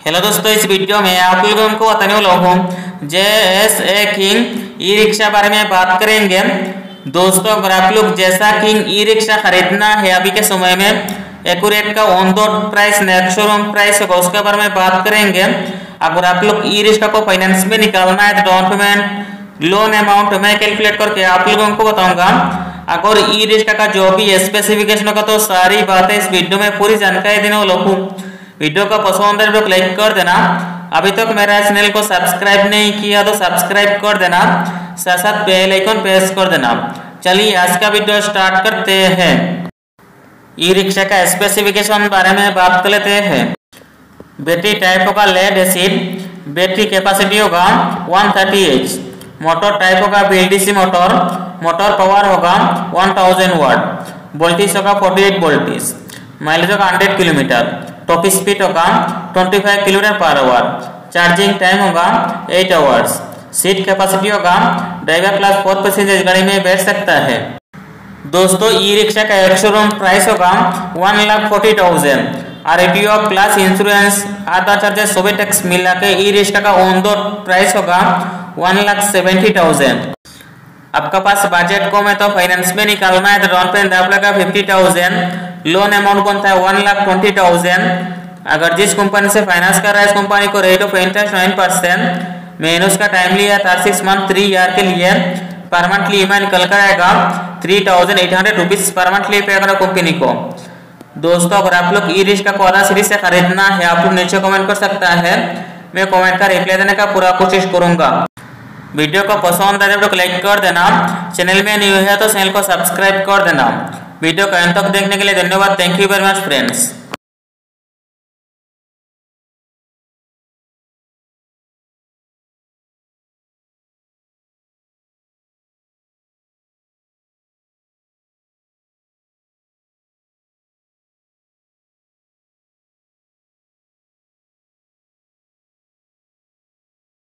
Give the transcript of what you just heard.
Hello दोस्तों, इस video में आप लोगों को बताने वाला हूँ JSA किंग ई रिक्शा बारे में बात करेंगे। दोस्तों, अगर आप लोग जैसा किंग ई रिक्शा खरीदना है अभी के समय में एक्यूरेट का on road price next showroom price होगा, उसके बारे में बात करेंगे। अगर आप लोग ई रिक्शा को फाइनेंस में निकालना है तो डाउन पेमेंट लोन अमाउंट मैं कैलकुलेट करके आप लोगों को बताऊंगा। अगर ई रिक्शा का जो भी स्पेसिफिकेशन होगा तो सारी बातें इस वीडियो में पूरी जानकारी देने वाला हूँ। वीडियो का पसंद है तो लाइक कर देना। अभी तक मेरा चैनल को सब्सक्राइब नहीं किया तो सब्सक्राइब कर देना, साथ साथ बेल आइकन प्रेस कर देना। चलिए आज का वीडियो स्टार्ट करते हैं। ई रिक्शा का स्पेसिफिकेशन बारे में बात कर लेते हैं। बैटरी टाइप होगा लेड एसिड, बैटरी कैपेसिटी होगा 130H, मोटर टाइप होगा BLDC मोटर, मोटर पावर होगा 1000 वाट, वोल्टेज होगा 48 वोल्टेज, माइलेज होगा 100 किलोमीटर, टॉप स्पीड होगा 25 kilometre per hour, charging time होगा 8 आवर्स, सीट कैपेसिटी होगा ड्राइवर क्लास 4 पैसेंजर गाड़ी में बैठ सकता है। दोस्तों, ई रिक्शा का एक शोरूम प्राइस होगा 1,40,000 और RTO class insurance other charges सभी टैक्स मिला के ई रिक्शा का ऑन रोड प्राइस होगा 1,70,000। आपका पास बजट कम है तो फाइनेंस में निकालना है तो डाउन पेमेंट आप लगा 50,000, लोन अमाउंट बनता है 1,20,000। अगर जिस कंपनी से फाइनेंस कर रहा है इस कंपनी को रेट ऑफ इंटरेस्ट 9%, मैंने उसका टाइम लिया था 6 मंथ 3 ईयर के लिए। पर मंथली EMI निकल कर आएगा 3,800 रुपीज पर मंथली पे करो कंपनी को। दोस्तों, अगर आप लोग ई रिक्शा को आधा सीरीज से खरीदना है आप लोग नीचे कमेंट कर सकता है, मैं कमेंट का रिप्लाई देने का पूरा कोशिश करूंगा। वीडियो को पसंद आए तो लाइक कर देना, चैनल में न्यू है तो चैनल को सब्सक्राइब कर देना। वीडियो को अंत तक देखने के लिए धन्यवाद। Thank you very much friends.